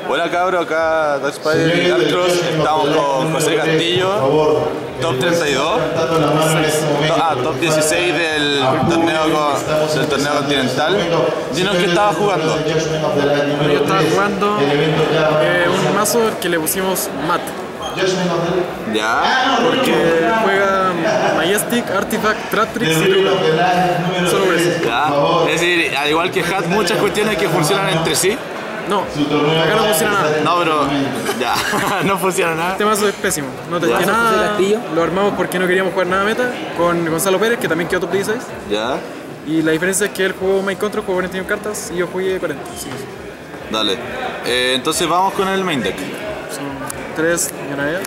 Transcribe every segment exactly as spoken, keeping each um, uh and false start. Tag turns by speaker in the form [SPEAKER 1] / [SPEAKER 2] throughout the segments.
[SPEAKER 1] Hola cabros, acá Dark Spider y Darkross, estamos con José Castillo, top treinta y dos, ah, top dieciséis del torneo, del torneo continental. Dinos que estaba jugando.
[SPEAKER 2] Yo estaba jugando eh, un mazo que le pusimos Mat.
[SPEAKER 1] Ya.
[SPEAKER 2] Porque juega Majestic, Artifact, Traptrix y Truco. Solo por eso.
[SPEAKER 1] Ya. Es decir, al igual que Hat, muchas cuestiones que funcionan entre sí.
[SPEAKER 2] No, acá no funciona nada.
[SPEAKER 1] No, pero ya, no funciona nada.
[SPEAKER 2] Este mazo es pésimo, no te tiene nada. Lo armamos porque no queríamos jugar nada meta con Gonzalo Pérez, que también quedó top dieciséis.
[SPEAKER 1] Ya.
[SPEAKER 2] Y la diferencia es que él jugó Main Control, jugó cuarenta y una cartas y yo jugué cuarenta. Sí, sí.
[SPEAKER 1] Dale. Eh, entonces vamos con el main deck.
[SPEAKER 2] Son tres Yonaya,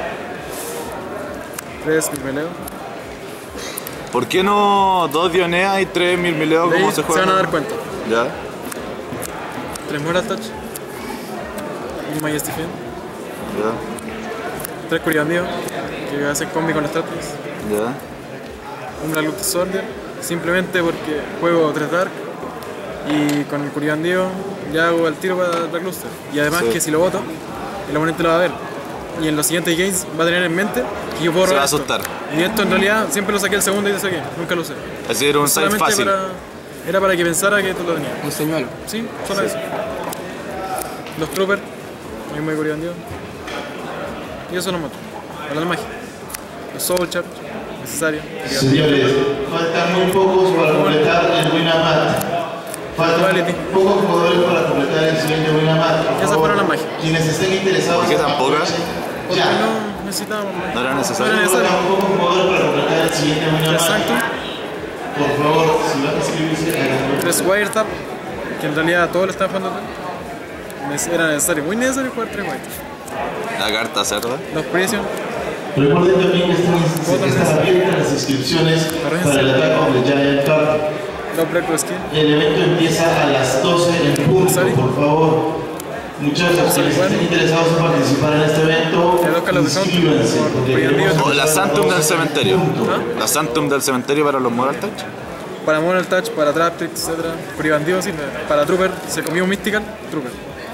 [SPEAKER 2] tres Mirmeleo.
[SPEAKER 1] ¿Por qué no dos Dionea y tres Mirmileo como se juega?
[SPEAKER 2] Se van a dar cuenta.
[SPEAKER 1] Ya.
[SPEAKER 2] Tres Moral Touch, un Majestic Fiend,
[SPEAKER 1] Ya.
[SPEAKER 2] tres Curibandio, que hacen combi con las Traptrix,
[SPEAKER 1] Ya.
[SPEAKER 2] un Black Lotus Soldier, simplemente porque juego tres Dark y con el Curibandio ya hago el tiro para el Black Luster. Y además
[SPEAKER 1] Sí.
[SPEAKER 2] que si lo voto, el oponente lo va a ver. Y en los siguientes games va a tener en mente que yo puedo
[SPEAKER 1] Se va a
[SPEAKER 2] robar esto.
[SPEAKER 1] asustar.
[SPEAKER 2] Y esto en realidad siempre lo saqué el segundo y lo saqué, nunca lo usé.
[SPEAKER 1] Es decir, un side
[SPEAKER 2] Solamente
[SPEAKER 1] fácil.
[SPEAKER 2] para, era para que pensara que tú lo tenías.
[SPEAKER 3] Un señuelo.
[SPEAKER 2] Sí, solo eso. Los Troopers, mismo de Curibandio. Y eso no mato. Para la magia. Los Soul Charge, necesario.
[SPEAKER 4] Señores, faltan muy pocos para completar el Winamat. Faltan pocos jugadores para completar el siguiente Winamat.
[SPEAKER 2] Esas fueron las magias.
[SPEAKER 4] Quienes estén interesados.
[SPEAKER 1] ¿Por qué tan pocas?
[SPEAKER 2] Porque
[SPEAKER 4] Ya.
[SPEAKER 2] no necesitábamos más.
[SPEAKER 1] No era necesario.
[SPEAKER 2] No era necesario.
[SPEAKER 4] Faltan pocos jugadores para completar el siguiente Winamat.
[SPEAKER 2] Exacto.
[SPEAKER 4] Por favor, si van a inscribirse, hagan
[SPEAKER 2] Tres Wiretap, que en realidad todos lo estaban jugando acá. Era necesario, muy necesario jugar tres Wiretap.
[SPEAKER 1] La carta cerda.
[SPEAKER 2] Los Prison,
[SPEAKER 4] Recuerden también que están, están abiertas las inscripciones para el Attack of the Giant Card.
[SPEAKER 2] los Black Skin.
[SPEAKER 4] El evento empieza a las doce en punto,
[SPEAKER 2] Sorry.
[SPEAKER 4] por favor. Muchachos, quienes estén interesados en participar en este evento,
[SPEAKER 2] Hay dos Carlos de
[SPEAKER 4] inscríbanse.
[SPEAKER 2] Count,
[SPEAKER 4] porque
[SPEAKER 2] por
[SPEAKER 4] queremos
[SPEAKER 1] O la
[SPEAKER 4] empezar a
[SPEAKER 1] Santum
[SPEAKER 4] las
[SPEAKER 1] del
[SPEAKER 4] doce en
[SPEAKER 1] cementerio.
[SPEAKER 4] punto.
[SPEAKER 2] ¿Ah?
[SPEAKER 1] La Santum del cementerio para los Moral Touch.
[SPEAKER 2] Para Moral Touch, para Traptrix, etcétera. Curibandio, sí, para Trooper, se comió un Mystical, Trooper.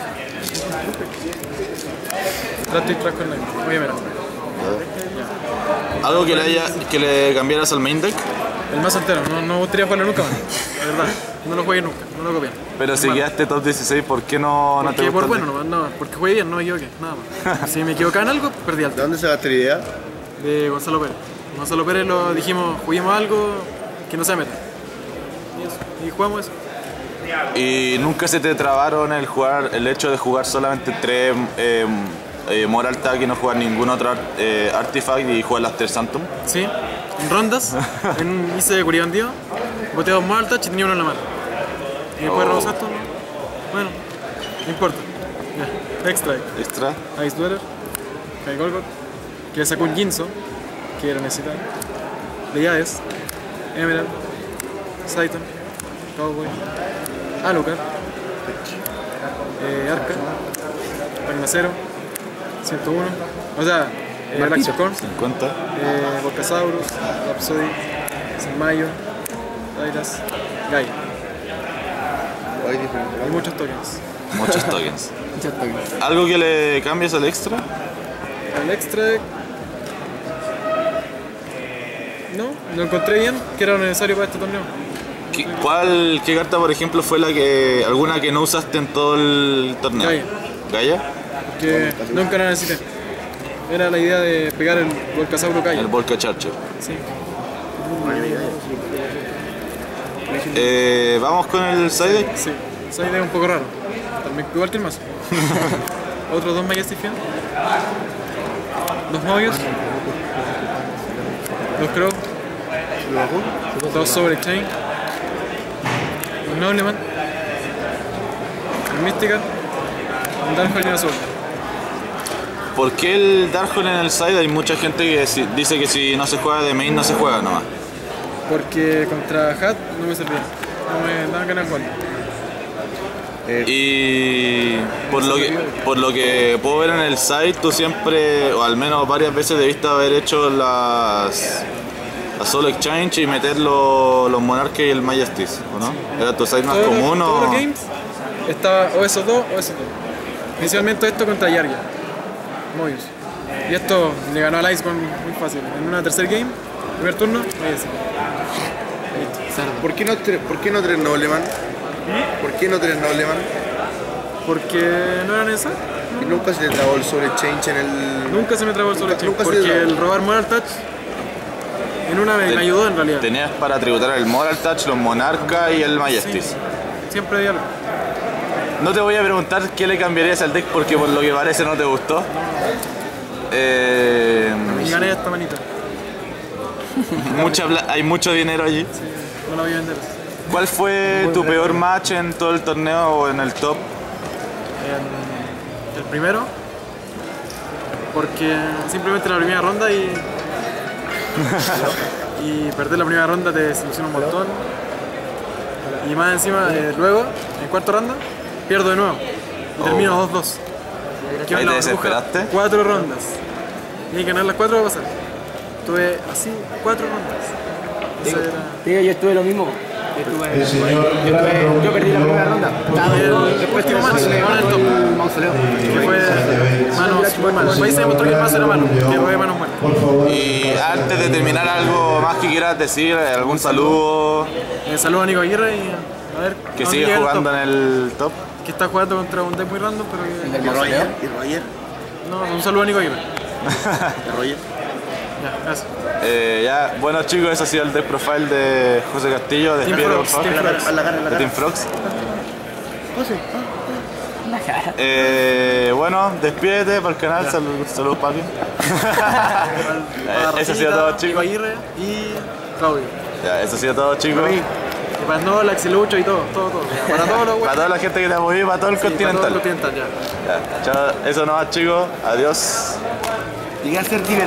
[SPEAKER 2] Traptrix trajo el Nine, muy bien, mira.
[SPEAKER 1] Algo que le, haya, que le cambiaras al main deck.
[SPEAKER 2] El más entero, no, no gustaría jugarlo nunca más. De verdad, no lo juegué nunca, no lo copié.
[SPEAKER 1] Pero si
[SPEAKER 2] Malo.
[SPEAKER 1] quedaste top dieciséis, ¿por qué no, no te
[SPEAKER 2] Porque
[SPEAKER 1] gustó
[SPEAKER 2] por
[SPEAKER 1] el
[SPEAKER 2] bueno
[SPEAKER 1] deck?
[SPEAKER 2] nomás, no, porque jugué bien, no me equivoqué, nada más. Si me equivocaba en algo, perdí alto.
[SPEAKER 5] ¿De dónde sacaste la idea?
[SPEAKER 2] De Gonzalo Pérez. Gonzalo Pérez lo dijimos, juguemos algo que no sea meta. Y eso, y jugamos eso.
[SPEAKER 1] ¿Y nunca se te trabaron el jugar, el hecho de jugar solamente tres eh, eh, Moral Tag y no jugar ningún otro art- eh, Artifact y jugar las tres Santum?
[SPEAKER 2] Sí, en rondas, en, hice Curibandio, boté dos Moral Touch y tenía uno en la mano. Y después
[SPEAKER 1] Oh.
[SPEAKER 2] robó esto, bueno, no importa. Ya, extra,
[SPEAKER 1] Extra.
[SPEAKER 2] Ice Dweller, Kai Golgot, que le sacó un Jinzo, que era necesario. Leiades, Emerald, Saiton, Cowboy, Alucard, eh, Arca, Ragnacero, ciento uno, o sea, eh, Galaxy Corn,
[SPEAKER 1] cincuenta.
[SPEAKER 2] eh, Volcasaurus, Rhapsody, Mayo, Dairas, Gaia.
[SPEAKER 5] Hay diferentes.
[SPEAKER 2] Hay muchos tokens.
[SPEAKER 1] Muchos tokens.
[SPEAKER 3] Muchas tokens.
[SPEAKER 1] ¿Algo que le cambies al extra?
[SPEAKER 2] El extra, no, lo encontré bien, que era necesario para este torneo.
[SPEAKER 1] ¿Qué, cuál, ¿Qué carta, por ejemplo, fue la que alguna que no usaste en todo el torneo?
[SPEAKER 2] Gaia.
[SPEAKER 1] ¿Gaia?
[SPEAKER 2] Que nunca la necesité. Era la idea de pegar el Volcasauro Gaia.
[SPEAKER 1] El Volca Charger.
[SPEAKER 2] Sí.
[SPEAKER 1] Eh, Vamos con el side deck.
[SPEAKER 2] Sí, esa idea es un poco raro. También igual que el mazo. Otros dos Majestic Fiend. Dos Mobius. Dos Crow. Dos Sobre Chain. Un Nobleman. Un Mystical. Un Darkhold y una Soul.
[SPEAKER 1] ¿Por qué el Darkhold en el side? Hay mucha gente que si- dice que si no se juega de main no se juega nomás.
[SPEAKER 2] Porque contra Hat no me servía. No me daban ganas de jugar.
[SPEAKER 1] Y por lo que por lo que puedo ver en el site, tú siempre, o al menos varias veces, debiste haber hecho las la Soul Exchange y meter los, los Monarcas y el Majesties, ¿o no? ¿Era tu site más
[SPEAKER 2] Todos los-
[SPEAKER 1] común
[SPEAKER 2] todos
[SPEAKER 1] o...?
[SPEAKER 2] los games estaba o esos dos o esos dos. Principalmente esto contra Yargia, Mobius. Y esto le ganó al Ice con muy fácil. En una tercer game, primer turno, ahí sí.
[SPEAKER 5] ¿Por qué no, tre- ¿por qué no tres Nobleman? ¿Por qué no tres Nobleman?
[SPEAKER 2] Porque no era necesario.
[SPEAKER 5] Y nunca se te trabó el sobre change en el...
[SPEAKER 2] Nunca se me trabó el solo
[SPEAKER 5] Nunca-
[SPEAKER 2] change.
[SPEAKER 5] nunca se te
[SPEAKER 2] Porque
[SPEAKER 5] trabó.
[SPEAKER 2] el robar Moral Touch en una me, me ayudó en realidad.
[SPEAKER 1] Tenías para tributar el Moral Touch, los Monarca y el
[SPEAKER 2] Sí,
[SPEAKER 1] Majesties.
[SPEAKER 2] siempre había algo.
[SPEAKER 1] No te voy a preguntar qué le cambiarías al deck porque por lo que parece no te gustó. Eh,
[SPEAKER 2] Y gané esta manita.
[SPEAKER 1] mucha pla- hay mucho dinero allí.
[SPEAKER 2] Sí, no la voy a vender.
[SPEAKER 1] ¿Cuál fue tu peor match en todo el torneo o en el top?
[SPEAKER 2] En el primero, porque simplemente la primera ronda y. y perder la primera ronda te desilusiona un montón. Y más encima, eh, luego, en cuarta ronda, pierdo de nuevo. Y termino dos dos. Quedo
[SPEAKER 1] Ahí
[SPEAKER 2] en la
[SPEAKER 1] te
[SPEAKER 2] burbuja
[SPEAKER 1] desesperaste.
[SPEAKER 2] Cuatro rondas. Y hay que ganar las cuatro para pasar. Tuve así cuatro rondas. Esa era-
[SPEAKER 3] Digo, yo estuve lo mismo. Yo, estuve,
[SPEAKER 4] El señor
[SPEAKER 3] yo, estuve- yo perdí la primera ronda. Estaba-
[SPEAKER 2] Y el-
[SPEAKER 3] después
[SPEAKER 2] último
[SPEAKER 3] tiré
[SPEAKER 2] match,
[SPEAKER 3] el
[SPEAKER 2] ganó el top.
[SPEAKER 3] mausoleo.
[SPEAKER 2] que fue manos muy malas. El país se demostró que el mazo era malo, que fue manos buenas.
[SPEAKER 4] Por favor.
[SPEAKER 1] Y antes de terminar, algo más que quieras decir, algún saludo
[SPEAKER 2] Eh, saludos a Nico Aguirre y a ver.
[SPEAKER 1] que
[SPEAKER 2] a dónde
[SPEAKER 1] sigue
[SPEAKER 2] llega el
[SPEAKER 1] jugando
[SPEAKER 2] top.
[SPEAKER 1] en el top.
[SPEAKER 2] Que está jugando contra un deck muy random, pero que.
[SPEAKER 5] ¿Y Roger? ¿Y Roger?
[SPEAKER 2] No, un saludo a Nico Aguirre.
[SPEAKER 5] ¿Y Roger?
[SPEAKER 2] Ya, gracias.
[SPEAKER 1] Eh, ya, bueno chicos, ese ha sido el deck profile de José Castillo.
[SPEAKER 2] Team
[SPEAKER 1] Despide por
[SPEAKER 2] Frogs,
[SPEAKER 1] favor.
[SPEAKER 2] Team Frogs.
[SPEAKER 5] A la cara, a la
[SPEAKER 1] De
[SPEAKER 5] cara.
[SPEAKER 1] Team Frogs.
[SPEAKER 5] José.
[SPEAKER 3] La cara.
[SPEAKER 1] Eh, bueno, despídete para el canal. Saludos, saludos papi. Eh, eso ha sido todo
[SPEAKER 2] Nico
[SPEAKER 1] chicos.
[SPEAKER 2] Aguirre y Claudio.
[SPEAKER 1] Ya, eso ha sido todo chicos.
[SPEAKER 2] Y para no, la Lucho y todo, todo, todo. Ya, para todos los
[SPEAKER 1] Para toda la gente que te apoyó y para todo el
[SPEAKER 2] Sí, para todo el
[SPEAKER 1] continental.
[SPEAKER 2] continental, ya.
[SPEAKER 1] Ya, chao, eso nomás chicos. Adiós.
[SPEAKER 3] Llegué a ser divertido.